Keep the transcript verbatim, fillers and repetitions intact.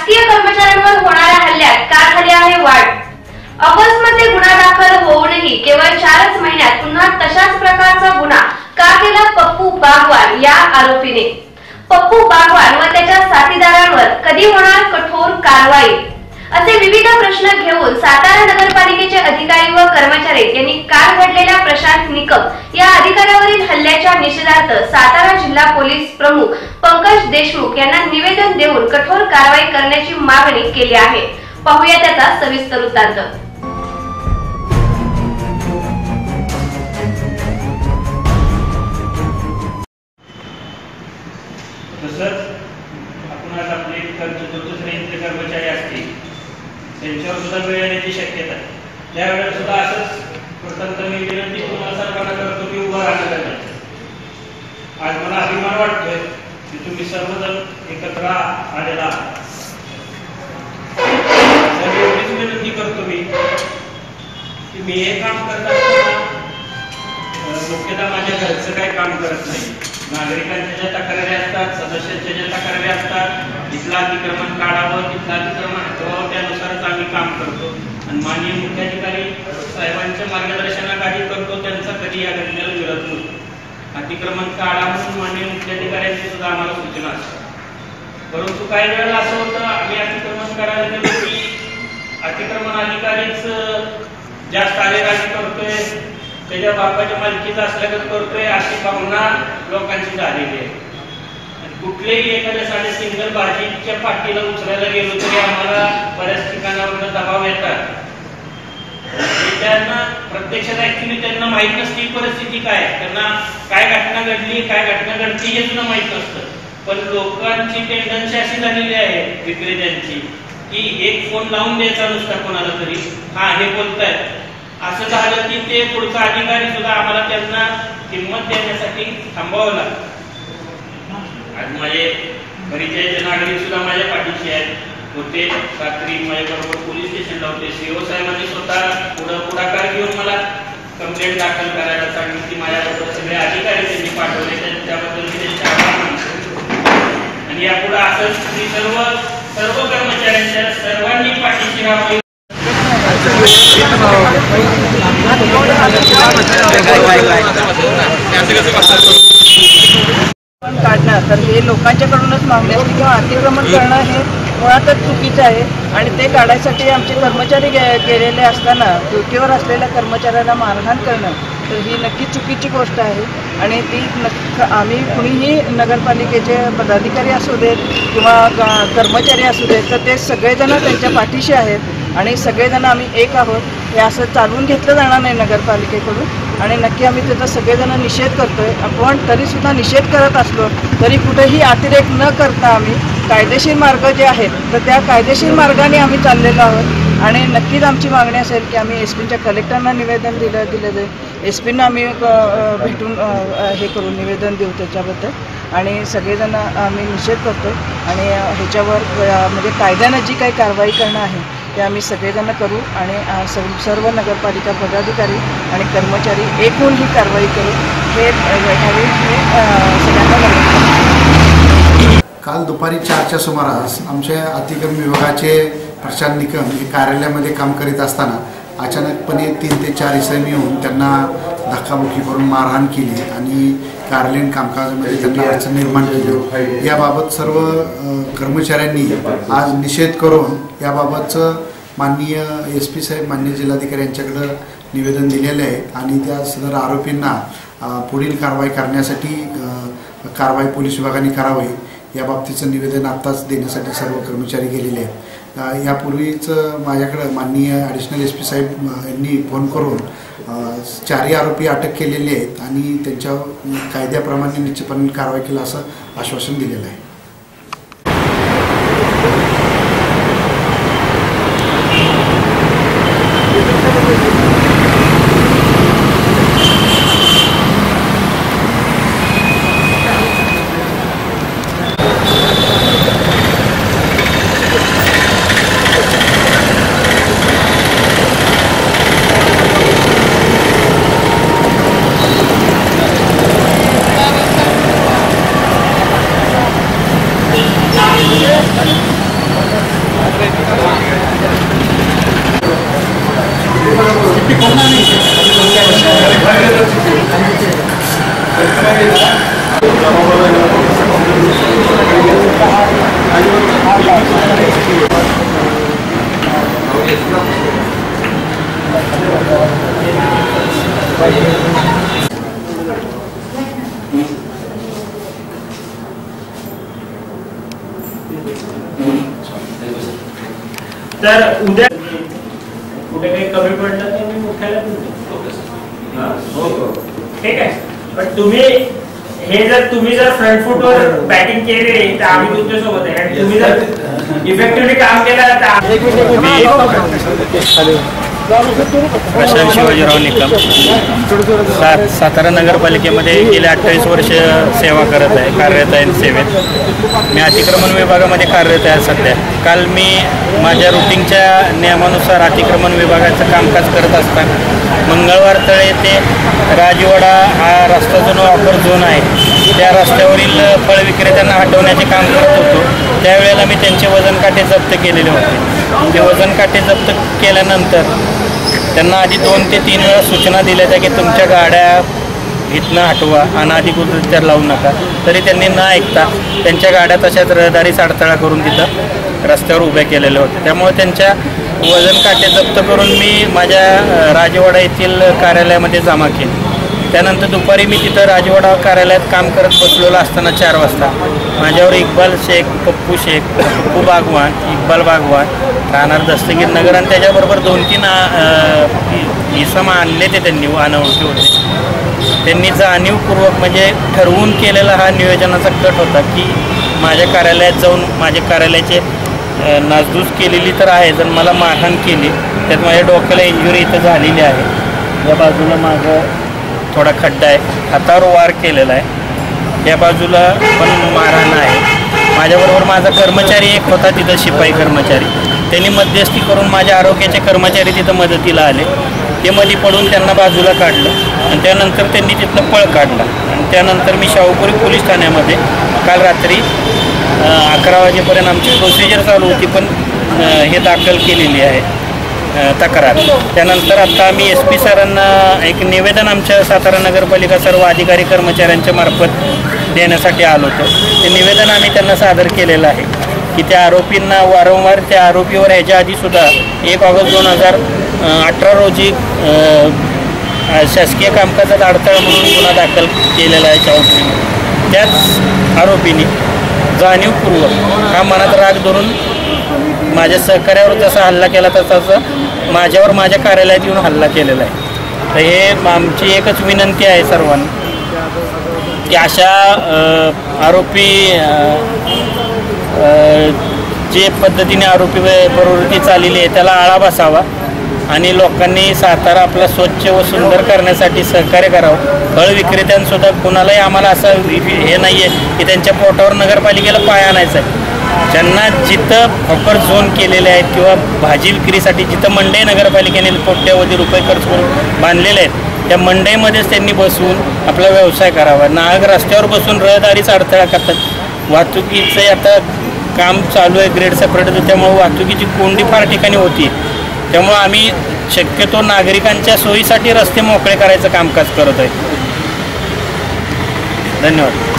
शासकीय कर्मचाऱ्यांवर होणाऱ्या हल्ल्यात का झाली आहे वाढ? ऑगस्टमध्ये गुन्हा दाखल होऊनही केवळ चारच महिन्यात पुन्हा तशाच प्रकारचा गुन्हा का केला पप्पू बागवान या आरोपीने? पप्पू बागवान व त्याच्या साथीदारांवर कधी होणार कठोर कारवाई? असे विविध प्रश्न घेऊन सातारा नगरपालिकेचे अधिकारी व कर्मचारी यांनी काल घडलेल्या प्रशांत निकम या अधिकाऱ्यावरील हल्ल्याच्या निषेधार्थ सातारा जिल्हा पोलीस प्रमुख पंकज देशमुख यांना निवेदन देऊन कठोर कारवाई करण्याची मागणी केली आहे। पाहूया त्याचा सविस्तर वृत्तांत। कर्मचारी असतील त्यांच्यावर सुद्धा वेळ येण्याची शक्यता आहे। त्यावेळेस सुद्धा असंच प्रथमतः मी विनंती तुम्हाला सर्वांना करतो की उभा राहण्याचा आज मला अभिमान वाटतोय की तुम्ही सर्वजण एकत्र आलेला आहात। एवढीच विनंती करतो मी की मी हे काम करत असताना मुख्यतः माझ्या घरचं काही काम करत नाही। नागरिकांच्या ज्या तक्रारी असतात, सदस्यांच्या ज्या तक्रारी असतात, इथला अतिक्रमण काढावं, तिथला अतिक्रमण हटवावं, त्यानुसारच आम्ही काम करतो आणि माननीय मुख्याधिकारी साहेबांच्या मार्गदर्शनाखाली करतो। त्यांचा कधी या घटनेला विरोध नसतो। अतिक्रमण काढा म्हणून माननीय मुख्याधिकाऱ्यांची सुद्धा आम्हाला सूचना असते। परंतु काही वेळेला असं होतं आम्ही अतिक्रमण करायला गेलो की अतिक्रमण अधिकारीच जास्त आलेराजी करतोय, त्याच्या बापाच्या मालकीचा असल्यागत करतोय, अशी भावना लोकांची झालेली आहे। कुठलेही एखाद्या साधे सिंगल भाजीच्या पाठीला उचलायला गेलो तरी आम्हाला बऱ्याच ठिकाणावर दबाव येतात। त्यांना प्रत्यक्षात ऍक्च्युली त्यांना माहित नसती परिस्थिती काय, त्यांना काय घटना घडली, काय घटना घडती हे सुद्धा माहित नसतं। पण लोकांची टेंडन्सी अशी झालेली आहे विक्रेत्यांची की एक फोन लावून द्यायचा नुसता कोणाला तरी, हा हे बोलतायत असं झालं की ते पुढचा अधिकारी सुद्धा आम्हाला त्यांना किंमत देण्यासाठी थांबावं लागतं। आणि माझे परिचयाचे नागरिक सुद्धा माझ्या पाठीशी आहेत। होते रात्री माझ्याबरोबर पोलीस स्टेशनला होते। सीओ साहेबांनी स्वतः पुढं पुढाकार घेऊन मला कंप्लेंट दाखल करायला सांगितली। माझ्याबरोबर सगळे अधिकारी त्यांनी पाठवले, त्याबद्दल मी त्यांचे आभार मानतो। आणि यापुढे असंच सर्व सर्व कर्मचाऱ्यांच्या सर्वांनी पाठीशी राहावी। काढणार तर हे लोकांच्याकडूनच मागणी असते किंवा अतिक्रमण करणं हे मुळातच चुकीचं आहे आणि ते काढायसाठी आमचे कर्मचारी गे गेलेले असताना ड्युटीवर असलेल्या कर्मचाऱ्यांना मारहाण करणं तर ही नक्की चुकीची गोष्ट आहे। आणि ती नक्क आम्ही कुणीही नगरपालिकेचे पदाधिकारी असू देत किंवा कर्मचारी असू देत तर ते सगळेजण त्यांच्या पाठीशी आहेत आणि सगळेजण आम्ही एक आहोत। हे असं चालवून घेतलं जाणार नाही नगरपालिकेकडून आणि नक्की आम्ही त्याचा सगळेजण निषेध करतोय। आपण तरीसुद्धा निषेध करत असलो तरी कुठेही अतिरेक न करता आम्ही कायदेशीर मार्ग जे आहेत तर त्या कायदेशीर मार्गाने आम्ही चाललेलो आहोत। आणि नक्कीच आमची मागणी असेल की आम्ही एस पीच्या कलेक्टरना निवेदन दिलं दिलं जाईल, एस पींना आम्ही भेटून हे करून निवेदन देऊ त्याच्याबद्दल आणि सगळेजण आम्ही निषेध करतो आणि ह्याच्यावर म्हणजे कायद्यानं जी काही कारवाई करणं आहे ते आम्ही सगळेजण करू आणि सर्व नगरपालिका पदाधिकारी आणि कर्मचारी एक होऊन ही कारवाई करू हे ह्यावेळी हे सगळ्यांना। काल दुपारी चारच्या सुमारास आमच्या अतिक्रमण विभागाचे प्रशांत निकम हे कार्यालयामध्ये काम करीत असताना अचानकपणे तीन ते चार इसम येऊन त्यांना धक्काबुक्की करून मारहाण केली आणि कार्यालयीन कामकाजामध्ये त्यांना अडचण निर्माण केली। याबाबत सर्व कर्मचाऱ्यांनी आज निषेध करून याबाबतचं माननीय एस पी साहेब माननीय जिल्हाधिकारी यांच्याकडं निवेदन दिलेले आहे आणि त्या सदर आरोपींना पुढील कारवाई करण्यासाठी कारवाई पोलीस विभागाने करावी याबाबतीचं निवेदन आत्ताच देण्यासाठी सर्व कर्मचारी गेलेले आहेत। यापूर्वीच माझ्याकडं माननीय ॲडिशनल एस पी साहेब यांनी फोन करून चारही आरोपी अटक केलेले आहेत आणि त्यांच्या कायद्याप्रमाणे निश्चितपणे कारवाई केला असं आश्वासन दिलेलं आहे। तर उद्या कुठे काही कमी पडलं तर मी मुख्याला ठीक आहे. पण तुम्ही हे जर तुम्ही जर फ्रंट फुटवर बॅटिंग केली तर आम्ही तुमच्यासोबत आहे आणि तुम्ही जर इफेक्टिव्हली काम केलं तर प्रशांत शिवाजीराव निकम सात सातारा नगरपालिकेमध्ये गेल्या अठ्ठावीस वर्ष सेवा करत आहे, कार्यरत आहे सेवेत. मी अतिक्रमण विभागामध्ये कार्यरत आहे सध्या. काल मी माझ्या रुटीनच्या नियमानुसार अतिक्रमण विभागाचं कामकाज करत असताना मंगळवार तळे ते राजवाडा हा रस्ता जो ऑफर झोन आहे त्या रस्त्यावरील फळ विक्रेत्यांना हटवण्याचे काम करत होतो. त्यावेळेला मी त्यांचे वजन काटे जप्त केलेले होते. ते वजन काटे जप्त केल्यानंतर त्यांना आधी दोन ते तीन वेळा सूचना दिल्या त्या की तुमच्या गाड्या इथनं हटवा, अनाधिकृतरित्या लावू नका. तरी त्यांनी न ऐकता त्यांच्या गाड्या तशाच रहदारीचा अडथळा करून तिथं रस्त्यावर उभ्या केलेल्या होत्या. त्यामुळे त्यांच्या वजन काटे जप्त करून मी माझ्या राजवाडा येथील कार्यालयामध्ये जमा केले. त्यानंतर दुपारी मी तिथं राजवाडा कार्यालयात काम करत बसलेलो असताना चार वाजता माझ्यावर इक्बाल शेख, पप्पू शेख, पप्पू बागवान, इक्बाल बागवान, राहणार दस्तगीर नगर आणि त्याच्याबरोबर दोन तीन इसम आणले ते त्यांनी अनोळखी होते. त्यांनी जाणीवपूर्वक म्हणजे ठरवून केलेला हा नियोजनाचा कट होता की माझ्या कार्यालयात जाऊन माझ्या कार्यालयाचे नासधूस केलेली तर आहे, जर मला मारहाण केली त्यात माझ्या डोक्याला इंजुरी इथं झालेली आहे. या बाजूला माझं थोडा खड्डा आहे, हातावर वार केलेला आहे. या बाजूला पण मारहाण आहे. माझ्याबरोबर माझा कर्मचारी एक होता तिथं, शिपाई कर्मचारी. त्यांनी मध्यस्थी करून माझ्या आरोग्याचे कर्मचारी तिथं मदतीला आले. ते मध्ये पडून त्यांना बाजूला काढलं आणि त्यानंतर त्यांनी तिथलं पळ काढला. आणि त्यानंतर मी शाहूपुरी पोलीस ठाण्यामध्ये काल रात्री अकरा वाजेपर्यंत आमची प्रोसिजर चालू होती, पण हे दाखल केलेली आहे तक्रार. त्यानंतर आता आम्ही एस पी सरांना एक निवेदन आमच्या सातारा नगरपालिका सर्व अधिकारी कर्मचाऱ्यांच्या मार्फत देण्यासाठी आलो होतो. ते निवेदन आम्ही त्यांना सादर केलेलं आहे की त्या आरोपींना वारंवार त्या आरोपीवर ह्याच्या आधीसुद्धा एक ऑगस्ट दोन हजार अठरा रोजी शासकीय कामकाजात अडथळा म्हणून गुन्हा दाखल केलेला आहे शाहूपुरी. त्याच आरोपींनी जाणीवपूर्वक हा मनात राग धरून माझ्या सहकार्यावर जसा हल्ला केला तसाच माझ्यावर माझ्या कार्यालयात येऊन हल्ला केलेला आहे. तर हे आमची एकच विनंती आहे सर्वांना की अशा आरोपी जे पद्धतीने आरोपी प्रवृत्ती चाललेली आहे त्याला आळा बसावा आणि लोकांनी सातारा आपला स्वच्छ व सुंदर करण्यासाठी सहकार्य करावं. फळ विक्रेत्यांसुद्धा कुणालाही आम्हाला असं हे नाही आहे की त्यांच्या पोटावर नगरपालिकेला पाय आणायचं आहे. ज्यांना जिथं ऑफर झोन केलेले आहेत किंवा भाजी विक्रीसाठी जिथं मंडई नगरपालिकेने कोट्यवधी रुपये खर्च करून बांधलेले आहेत त्या मंडईमध्येच त्यांनी बसून आपला व्यवसाय करावा. नाहक रस्त्यावर बसून रहदारीचा अडथळा करतात. वाहतुकीचं आता काम चालू आहे ग्रेड सेपरेट, त्यामुळे वाहतुकीची कोंडी फार ठिकाणी होती. त्यामुळं आम्ही शक्यतो नागरिकांच्या सोयीसाठी रस्ते मोकळे करायचं कामकाज करत आहे. धन्यवाद.